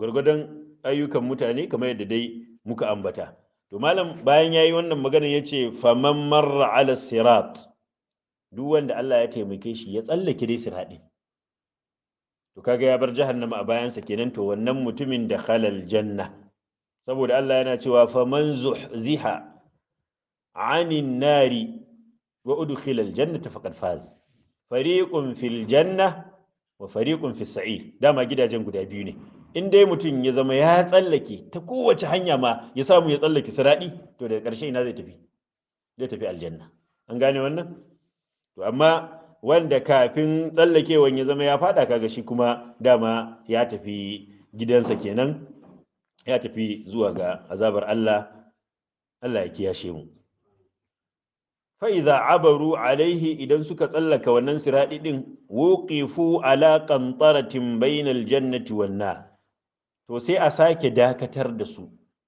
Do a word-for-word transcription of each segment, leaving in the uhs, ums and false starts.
gwargwadon ayyukan mutane kamar yadda dai muka ambata. To malam bayan yayi wannan magana yace faman marra ala sirat, duk wanda Allah ya taimake shi ya tsallake dai sirati, to kaga ya bar jahannama a bayansa kenan, to wannan mutumin da khalal janna, saboda Allah yana cewa faman zuhziha anin nari wa udkhila aljannata faqad faz, fariqun fil janna wa fariqun fis sa'ir. Dama gidajen guda biyu ne, in dai mutum ya zama ya tsallake ta kowace hanya ma ya samu ya tsallake sirati, to daga ƙarshe ina zai tafi? Zai tafi aljanna. An gane wannan? To amma wanda kafin tsallakewan ya zama ya fada, kaga shi kuma dama ya tafi gidansa kenan, ya tafi zuwa ga azabar Allah. Allah ya kiyashe mu. fa idza abaru alaihi, idan suka tsallaka wannan siradi din, wuqifu ala qantaratin bainal jannati wan nar, to sai a sake dakatar da su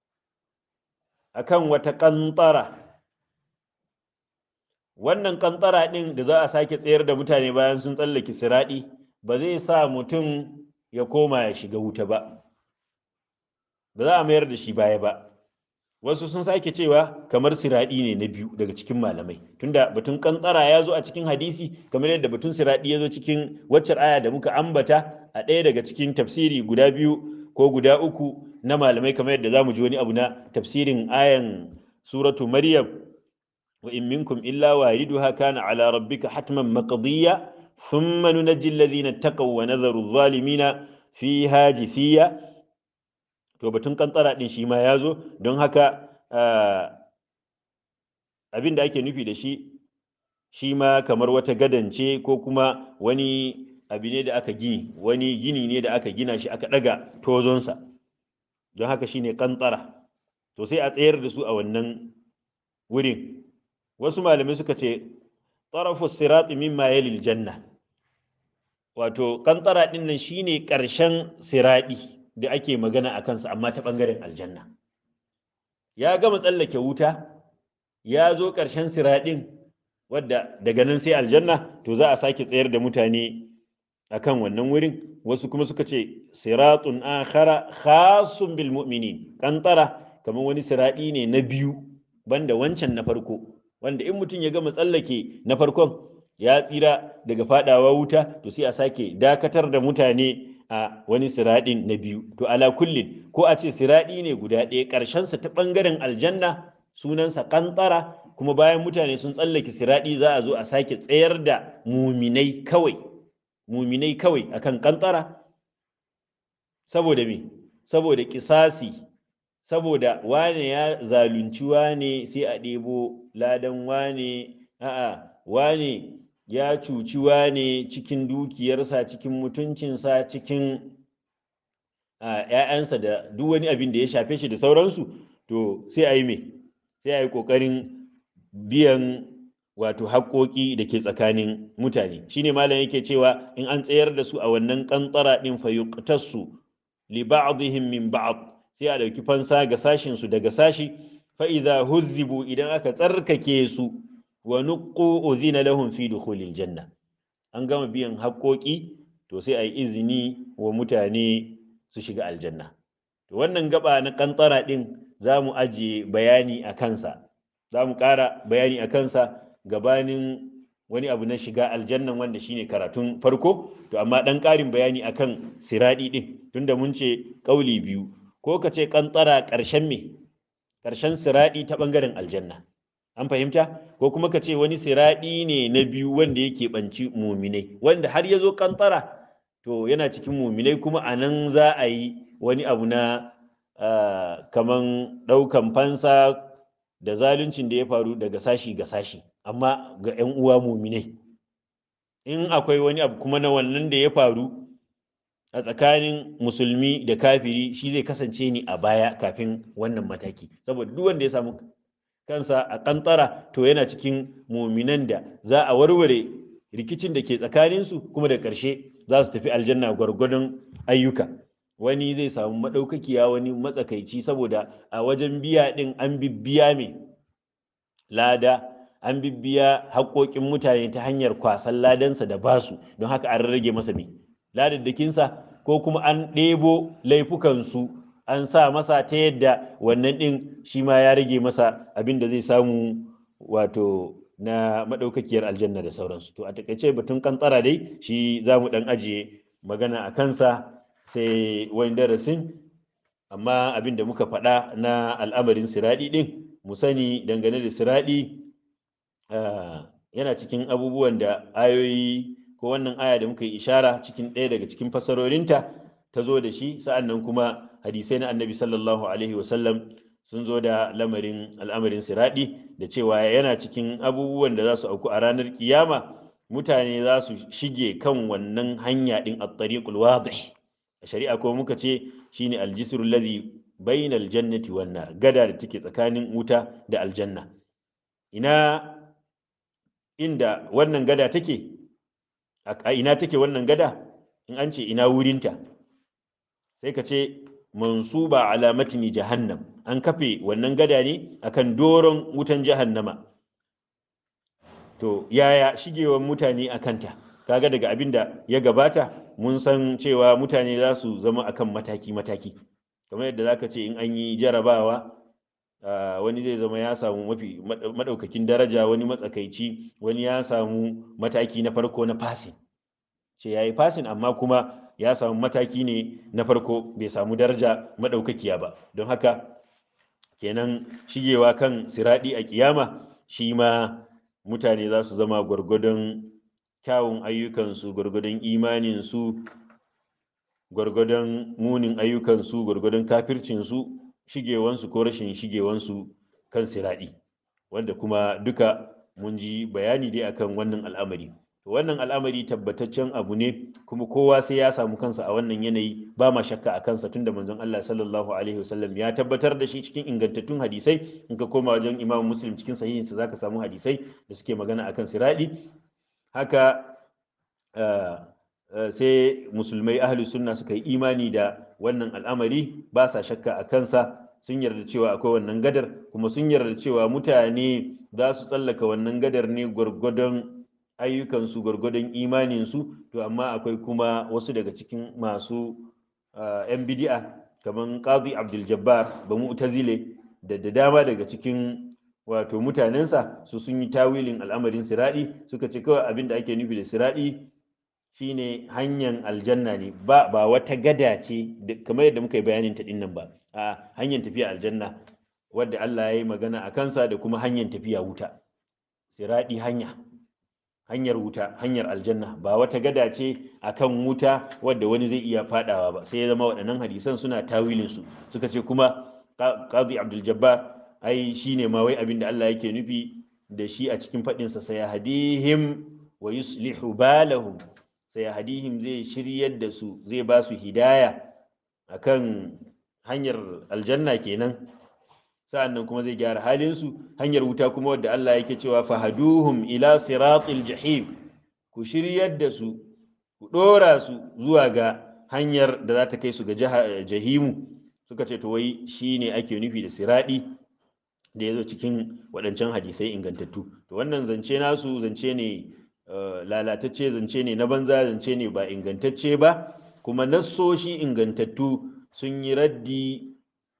akan wata qantara. Wannan qantara din da za a sake tsayar da mutane bayan sun tsallake siradi, ba zai sa mutum ya koma ya shiga wuta ba, ba za a mayar da shi baya ba. Wasu sun sake cewa kamar siradi ne na biyu daga cikin malamai, tunda batun qantara ya zo a cikin hadisi kamar yadda batun siradi ya zo cikin waccar aya da muka ambata a ɗaya daga cikin tafsiri guda biyu ko guda uku na malamai, kamar yadda zamu ji wani abu na tafsirin ayan suratu Maryam, wa in minkum illa wariduha kana ala rabbika hatman maqdiya thumma nunajji alladhina taqaw wa nadharu adh-dhalimina fiha jithiya. To batun qantara din shi ma yazo, don haka abin da ake nufi da shi shi ma kamar wata gadance ko kuma wani abu ne da aka gini, wani gini ne da aka gina shi aka daga tozonsa, don haka shine qantara. To sai a tsayar da su a wannan wurin. Wasu malamai suka ce tarafu sirat mimma yalil janna, wato qantara din nan shine karshen siradi da ake magana a kansa, amma ta bangaren aljanna. Ya gama tsallake wuta, ya zo ƙarshen siradin, wadda daga nan sai aljanna, to za a sake tsayar da mutane akan wannan wurin. Wasu kuma suka ce siratun akhara khasun bil mu'minin, qantara kamar wani siradi ne na biyu banda wancan na farko, wanda in mutum ya gama tsallake na farkon ya tsira daga fadawa wuta, to sai a sake dakatar da mutane a wani siradin na biyu. To ala kullin, ko a ce siradi ne guda ɗaya, ƙarshensa ta ɓangaren aljanna sunansa qantara, kuma bayan mutane sun tsallake siradi za a zo a sake tsayar da muminai kawai, muminai kawai akan qantara. Saboda me? Saboda kisasi, saboda wane ya zalunci wane sai a ɗebo ladan wane, a'a wane ya cuci wane cikin dukiyarsa, cikin mutuncinsa, cikin ‘ya'yansa da duk wani abin da ya shafe shi da sauransu, to sai a yi me? Sai a yi ƙoƙarin biyan wato haƙoƙi da ke tsakanin mutane. Shine malam yake cewa in an tsayar da su a wannan qantara din, fa yuqtasu li ba'dihim min ba'd, sai a dauki fansa ga sashin su daga sashi. Fa idza huzzibu, idan aka tsarkake su, wa nuqqu udhina lahum fi dukhulil janna, an gama biyan haƙoƙi, to sai a yi izini wa mutane su shiga aljanna. To wannan gaba na qantara din za mu ajiye bayani a kansa, za mu ƙara bayani a kansa gabanin wani abu na shiga aljannan, wanda shine karatun farko. To amma ɗan ƙarin bayani akan siradi ɗin, tunda mun ce ƙauli biyu, ko ka ce qantara ƙarshen me? Ƙarshen siradi ta ɓangaren aljanna, an fahimta? Ko kuma ka ce wani siradi ne na biyu wanda yake ɓanci muminai, wanda har ya zo qantara, to yana cikin muminai, kuma a nan za a yi wani abu na Uh, kaman ɗaukan fansa da zaluncin da ya faru daga sashi ga sashi, amma ga 'yan uwa muminai. In akwai wani abu kuma na wannan da ya faru a tsakanin musulmi da kafiri, shi zai kasance ni a baya kafin wannan mataki, saboda duk wanda ya samu kansa a qantara, to yana cikin muminan da za a warware rikicin da ke tsakaninsu, kuma da ƙarshe za su tafi aljanna gwargwadon ayyuka. Wani zai samu maɗaukakiya, wani matsakaici, saboda a wajen biya ɗin an bibbiya mai lada, an bibbiya haƙoƙin mutane ta hanyar kwasan ladansa da basu, don haka an rage masa mai ladaddakinsa, ko kuma an ɗebo laifukansu an sa masa ta yadda wannan ɗin shi ma ya rage masa abin da zai samu wato na maɗaukakiyar aljanna da sauransu. To a takaice batun kantsara dai shi za mu ɗan ajiye magana a kansa sai wani darasin, amma abin da muka faɗa na al'amarin siraɗi ɗin mu sani dangane da siraɗi yana cikin abubuwan da ayoyi ko wannan aya da muka yi ishara cikin ɗaya daga cikin fasarorinta ta zo da shi, sa'an nan kuma hadisai na annabi sallallahu alaihi wasallam sun zo da lamarin al'amarin siraɗi da cewa yana cikin abubuwan da za su auku a ranar kiyama. Mutane za su shige kan wannan hanya ɗin at-tariqul wadih, a shari'a ko muka ce shine al-jisrul ladhi bainal jannati wan nar, gada da take tsakanin wuta da aljanna. Ina inda wannan gada take, a ina take wannan gada? In an ce ina wurinta sai ka ce mansuba ala matni jahannam, an kafe wannan gada ne akan doron wutan jahannama. To yaya shigewan mutane a kanta? Kaga daga abin da ya gabata mun san cewa mutane za su zama akan mataki-mataki, kamar yadda zaka ce in an yi jarabawa wani zai zama ya samu mafi madaukakin daraja, wani matsakaici, wani ya samu mataki na farko na passing, ce yayi passing amma kuma ya samu mataki ne na farko, bai samu daraja madaukakiya ba. Don haka kenan shigewa kan siradi a kiyama shi ma mutane za su zama gwargwadon kyawun ayyukansu, gwargwadon imaninsu, gwargwadon munin ayyukansu, gwargwadon kafircinsu, shigewansu ko rashin shigewansu kan siradi, wanda kuma duka mun ji bayani dai akan wannan al'amari. To wannan al'amari tabbataccen abu ne, kuma kowa sai ya samu kansa a wannan yanayi, ba ma shakka a kansa, tunda manzon Allah sallallahu alaihi wasallam ya tabbatar da shi cikin ingantattun hadisai. In ka koma wajen Imam Muslim cikin sahihinsa zaka samu hadisai da suke magana akan siradi. Haka sai musulmai ahlus sunna suka yi imani da wannan al'amari, ba sa shakka a kansa, sun yarda cewa akwai wannan gadar, kuma sun yarda cewa mutane za su tsallaka wannan gadar ne gwargwadon ayyukansu, gwargwadon imaninsu. To amma akwai kuma wasu daga cikin masu yan bidi'a kamar Qadi Abdul Jabbar ba mu'tazile da da dama daga cikin wato mutanensa, su sun yi tawilin al'amarin siradi, suka ce kawai abin da ake nufi da siradi shine hanyar aljanna ne, ba ba wata gada ce kamar yadda muka yi bayanin ta dinnan ba, a hanyar tafiya aljanna wadda Allah ya yi magana a kansa, da kuma hanyar tafiya wuta. Siradi hanya hanyar wuta, hanyar aljanna, ba wata gada ce akan wuta wadda wani zai iya fadawa ba. Sai ya zama waɗannan hadisan suna tawilin su, suka ce kuma Qadi Abdul Jabbar ai shine ma wai abin da Allah yake nufi da shi a cikin fadin sa, sayahdihim wa yuslihu balahum, sayahdihim zai shiryar da su, zai ba su hidaya akan hanyar aljanna kenan, sa'annan kuma zai gyara halin su. Hanyar wuta kuma wadda Allah yake cewa fahaduhum ila siratil jahim, ku shiryar da su, ku dora su zuwa ga hanyar da za ta kai su ga jahimu. Suka ce to wai shine ake nufi da siradi da yazo cikin waɗancan hadisai ingantattu. To wannan zance nasu zance ne lalatacce, zance ne na banza, zance ne ba ingantacce ba, kuma nassoshi ingantattu sun yi raddi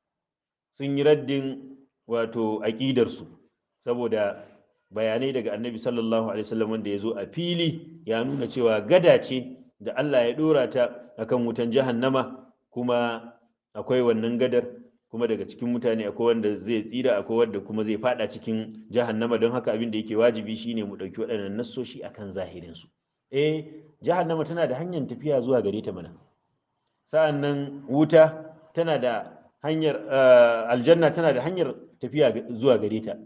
sun yi raddin wato aƙidarsu, saboda bayanai daga annabi sallallahu alaihi wasallam wanda ya zo a fili ya nuna cewa gada ce da Allah ya dora ta akan wutan jahannama, kuma akwai wannan gadar, kuma daga cikin mutane akwai wanda zai tsira, akwai wanda kuma zai fada cikin jahannama. Don haka abin da yake wajibi shine mu dauki waɗannan nassoshi akan zahirin su. eh jahannama tana da hanyar tafiya zuwa gare ta mana, sa'annan wuta tana da hanyar aljanna tana da hanyar tafiya zuwa gare ta.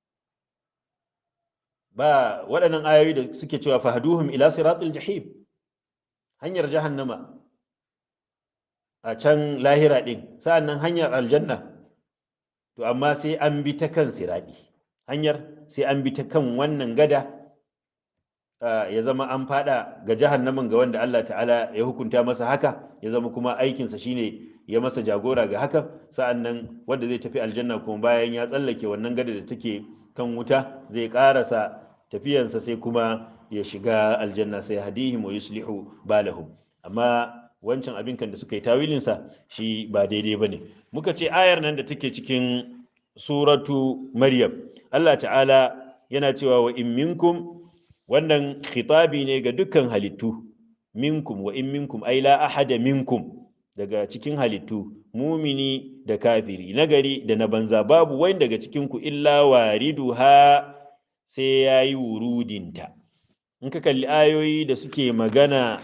Ba waɗannan ayoyi da suke cewa fahaduhum ila siratil jahim, hanyar jahannama a can lahira din, sa'annan hanyar aljanna, to amma sai an bi ta kan siradi, hanyar sai an bi ta kan wannan gada, ya zama an fada ga jahannamin ga wanda Allah ta'ala ya hukunta masa haka, ya zama kuma aikinsa shine ya masa jagora ga haka. Sa'annan wanda zai tafi aljanna kuma bayan ya tsallake wannan gada da take kan wuta, zai karasa tafiyansa sai kuma ya shiga aljanna, sai hadihim wa yuslihu balahum. Amma wancan abin kan da suka yi tawilinsa shi ba daidai ba ne. Muka ce ayar nan da take cikin suratu Maryam, Allah ta'ala yana cewa wa in minkum, wannan khitabi ne ga dukkan halittu, minkum wa in minkum ai la ahada minkum, daga cikin halittu mumini da kafiri, nagari da na banza, babu wani daga cikin ku illa wariduha sai yayi wurudinta. In ka kalli ayoyi da suke magana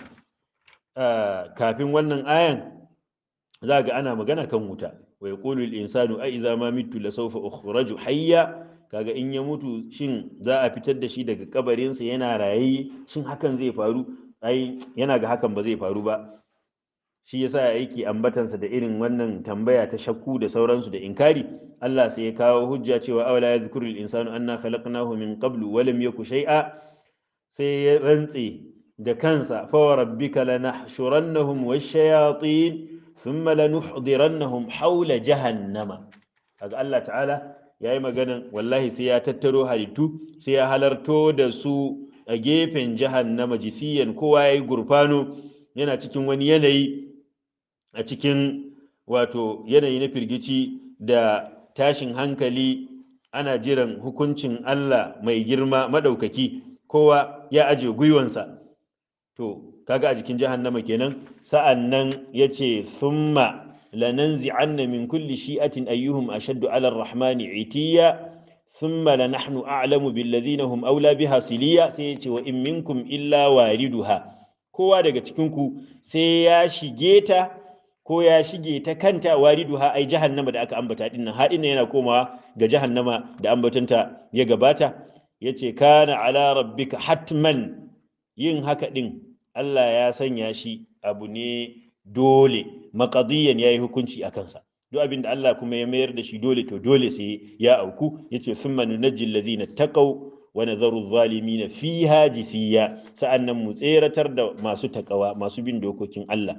uh, kafin wannan ayan, za ga ana magana kan wuta. Wa yaqulu al-insanu a idza ma mittu la sawfa ukhraju hayya, kaga in ya mutu shin za a fitar da shi daga kabarinsa yana raye, shin hakan zai faru? Ai yana ga hakan ba zai faru ba. Shi yasa yake ambatansa da irin wannan tambaya ta shakku da sauransu da inkari. Allah sai ya kawo hujja cewa awala yadhkuru al-insanu anna khalaqnahu min qablu wa lam yaku shay'a, sai ya rantse da kansa fa wa rabbika lanahshurannahum wash-shayatin thumma lanuhdirannahum hawla jahannama. kaga Allah ta'ala yayi maganan wallahi sai ya tattaro halittu, sai ya halarto da su a gefen jahannama jisiyan, kowa yayi gurfano yana cikin wani yanayi, a cikin wato yanayi na firgici da tashin hankali, ana jiran hukuncin Allah mai girma madaukaki, kowa ya aje gwiwansa. To kaga a jikin jahannama kenan. Sa'annan yace thumma lananzi'anna min kulli shi'atin ayyuhum ashaddu 'ala ar-rahmani 'itiya thumma lanahnu a'lamu bil ladhina hum awla biha siliya. Sai yace wa in minkum illa wariduha, kowa daga cikin ku sai ya shige ta ko ya shige ta kanta. Wariduha ai jahannama da aka ambata dinnan, hadin yana komawa ga jahannama da ambatanta ya gabata. Yace kana ala rabbika hatman, yin haka din Allah ya sanya shi abu ne dole, maqadiyan yayi hukunci a kansa. Duk abin da Allah kuma ya mayar da shi dole, to dole sai ya auku. Yace summa nunajji allazina taqaw wa nadharu adh-dhalimina fiha jithiya, sa'annan mu tseratar da masu takawa, masu bin dokokin Allah,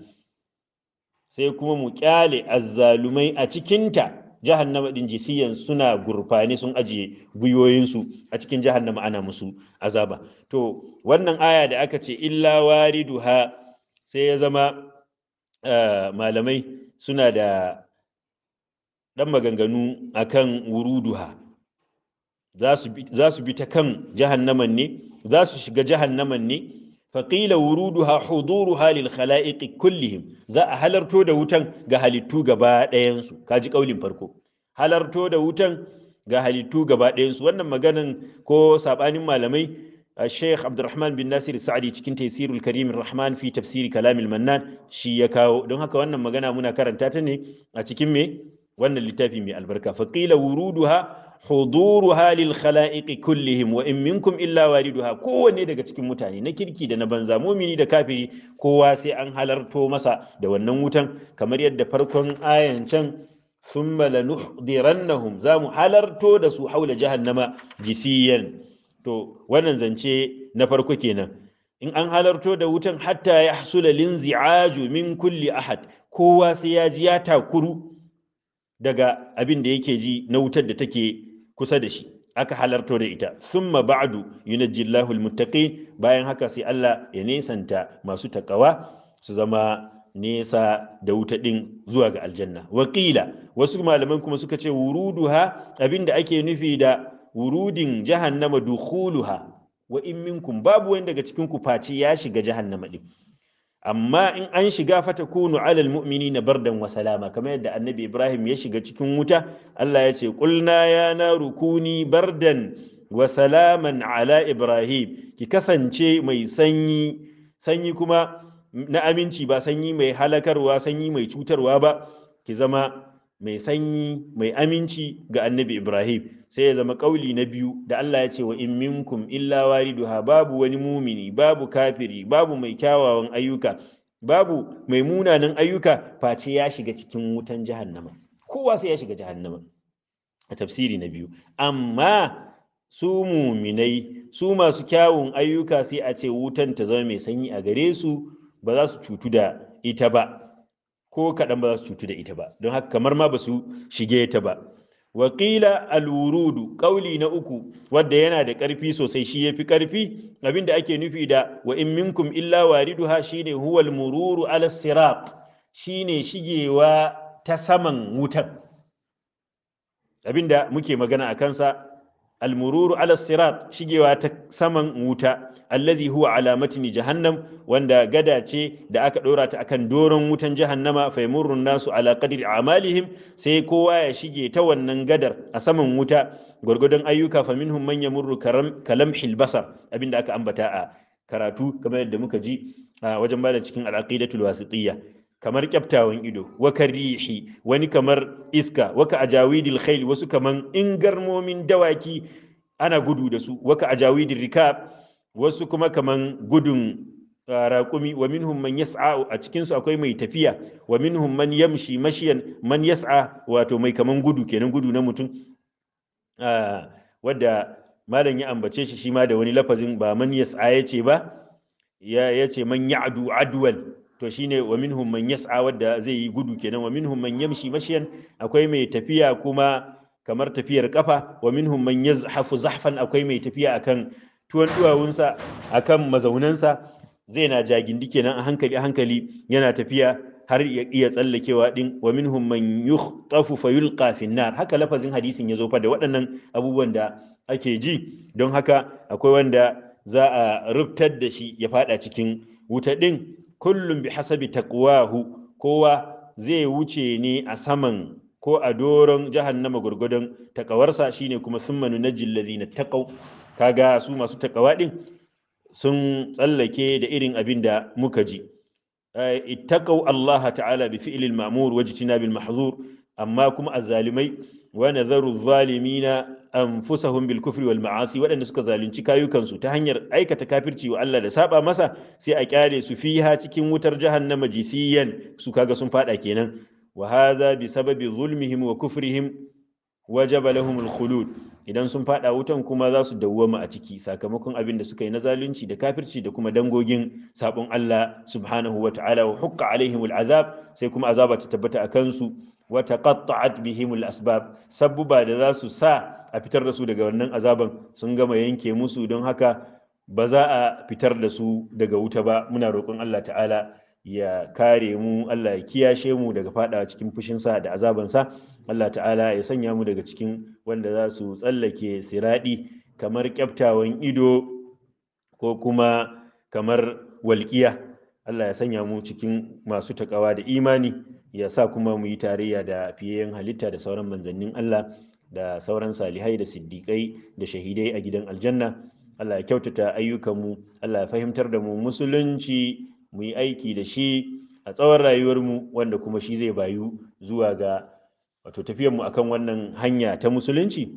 sai kuma mu kyale azzalumai a cikinta jahannama din jisiyan, suna gurfani sun ajiye gwiwoyinsu a cikin jahannama ana musu azaba. To wannan aya da aka ce illa wariduha, sai ya zama uh, malamai suna da dan maganganu akan wuruduha. Za su bi ta kan jahannaman ne, za su shiga jahannaman ne. faƙila wuruduha huduruha lil khala'iqi kullihim, za a halarto da wutan ga halittu gaba ɗayansu. Kaji ƙaulin farko, halarto da wutan ga halittu gaba ɗayansu. Wannan maganan ko sabanin malamai, Sheikh Abdurrahman bin Nasir Sa'di cikin Taysirul Karim Rahman fi tafsiri Kalamil Mannan shi ya kawo. Don haka wannan magana muna karanta ta ne a cikin me wannan littafi mai albarka. faƙila wuruduha huduruha lil khala'iqi kullihim wa in minkum illa wariduha, kowanne daga cikin mutane na kirki da na banza, mumini da kafiri, kowa sai an halarto masa da wannan wutan, kamar yadda farkon ayan can thumma lanuhdirannahum, za mu halarto da su haula jahannama jisiyan. To wannan zance na farko kenan. In an halarto da wutan hatta yahsula linzi'aju min kulli ahad, kowa sai ya ji ya takuru daga abin da yake ji na wutar da take kusa da shi, aka halarto da ita. Summa ba'du yunajjillahu almuttaqin, bayan haka sai Allah ya nesanta masu takawa su zama nesa da wuta din zuwa ga aljanna. Wakila, wasu malaman kuma suka ce wuruduha, abinda ake nufi da wurudin jahannama dukhuluha wa in minkum, babu wani daga cikin ku face ya shiga jahannama din, amma in an shiga fatakunu alal mu'minina bardan wa salama, kamar yadda annabi Ibrahim ya shiga cikin wuta. Allah ya ce qulna ya naru kuni bardan wa salaman ala Ibrahim, ki kasance mai sanyi, sanyi kuma na aminci, ba sanyi mai halakarwa, sanyi mai cutarwa ba, ki zama mai sanyi mai aminci ga annabi Ibrahim. Sai ya zama kauli na biyu da Allah ya ce wa in minkum illa wariduha, babu wani mumini, babu kafiri, babu mai kyawawan ayyuka, babu mai munanan ayyuka, face ya shiga cikin wutan jahannama. Kowa sai ya shiga jahannama a tafsiri na biyu. Amma su muminai, su masu kyawun ayyuka, sai a ce wutan ta zama mai sanyi a gare su, ba za su cutu da ita ba, ko kaɗan ba za su cutu da ita ba, don haka kamar ma ba su shige ta ba. Wakila alwurudu ƙauli na uku wadda yana da ƙarfi sosai shi yafi ƙarfi abinda ake nufi da wa in minkum illa wariduha shine huwal mururu ala sirat shine shigewa ta saman wutan abinda muke magana a kansa almururu ala sirat shigewa ta saman wuta allazi huwa ala matni jahannam wanda gada ce da aka dora ta akan doron wutan jahannama fa yamurru nasu ala qadri a'malihim sai kowa ya shige ta wannan gadar a saman wuta gurgudun ayyuka fa minhum man yamurru kalamhil basar abinda aka ambata a karatu kamar yadda muka ji a wajen bada cikin al-aqidatul wasitiyya kamar kyaftawan ido waka rihi wani kamar iska waka ajawidil khayl wasu kaman ingarmomin dawaki ana gudu da su waka ajawidil rikab wasu kuma kaman gudun raƙumi wa minhum man yas'a a cikin su akwai mai tafiya wa minhum man yamshi mashiyan man yas'a wato mai kaman gudu kenan gudu na mutum wadda malam ya ambace shi shi ma da wani lafazin ba man yas'a yace ba ya yace man ya'du adwal to shine wa minhum man yas'a wadda zai yi gudu kenan wa minhum man yamshi mashiyan akwai mai tafiya kuma kamar tafiyar kafa wa minhum man yazhafu zahfan akwai mai tafiya akan tuwon duwawunsa akan mazaunansa zai na jagindi kenan a hankali a hankali yana tafiya har ya iya tsallakewa din wa minhum man yukhtafu fayulqa fi nar haka lafazin hadisin yazo fa da waɗannan abubuwan da ake ji don haka akwai wanda za a rubtar da shi ya fada cikin wuta din kullum bi hasabi taqwahu kowa zai wuce ne a saman ko a doron jahannama gurgudun takawarsa shine kuma summanu najil ladina taqaw kaga su masu takawa din sun tsallake da irin abin da muka ji ittaqaw Allah ta'ala bi fi'l al-ma'mur wajtinab al-mahzur amma kuma azzalimai wa nadharu adh-dhalimina anfusahum bil kufri wal ma'asi waɗanda suka zalunci kayukansu ta hanyar aikata kafirci wa Allah da saba masa sai a kyale su fiha cikin wutar jahannama jisiyan su kaga sun fada kenan wa hadha bi sababi zulmihim wa kufrihim wajaba lahum al khulud idan sun fada wutan kuma za su dawwama a ciki sakamakon abin da suka yi na zalunci da kafirci da kuma dangogin sabon Allah subhanahu wa ta'ala wa hukka alaihim al azab sai kuma azaba ta tabbata akan su wa taqatta'at bihim al asbab sabbuba da za su sa a fitar da su daga wannan azaban sun gama yanke musu don haka ba za a fitar da su daga wuta ba muna roƙon Allah ta'ala ya kare mu Allah ya kiyashe mu daga fadawa cikin fushinsa da azabansa Allah ta'ala ya sanya mu daga cikin wanda za su tsallake siradi kamar kyaftawan ido ko kuma kamar walƙiya Allah ya sanya mu cikin masu takawa da imani ya sa kuma mu yi tarayya da fiyayyen halitta da sauran manzannin Allah da sauran salihai da siddiƙai da shahidai a gidan aljanna Allah ya kyautata ayyukanmu Allah ya fahimtar da mu musulunci mu yi aiki da shi a tsawon rayuwarmu wanda kuma shi zai bayu zuwa ga wato tafiyarmu akan wannan hanya ta musulunci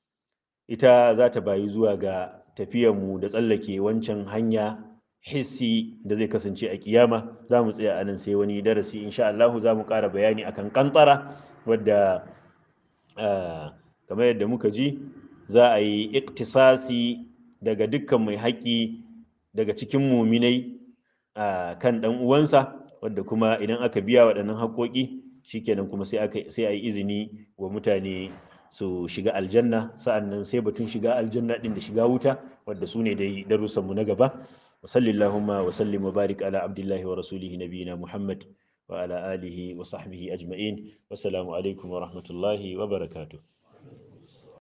ita za ta bayu zuwa ga tafiyarmu da tsallake wancan hanya hissi da zai kasance a kiyama za mu tsaya anan sai wani darasi insha Allah za mu ƙara bayani akan kantara wadda kamar yadda muka ji za a yi iktisasi daga dukkan mai haƙƙi daga cikin muminai a kan ɗan uwansa wadda kuma idan aka biya waɗannan haƙƙoƙi shikenan kuma sai aka sai a yi izini wa mutane su shiga aljanna sa'annan sai batun shiga aljanna ɗin da shiga wuta wadda su ne dai darussan mu na gaba wa sallallahu wa sallim wa barik ala abdullahi wa rasulihi nabiyina muhammad wa ala alihi wa sahbihi ajma'in wassalamu alaikum wa rahmatullahi wa barakatuh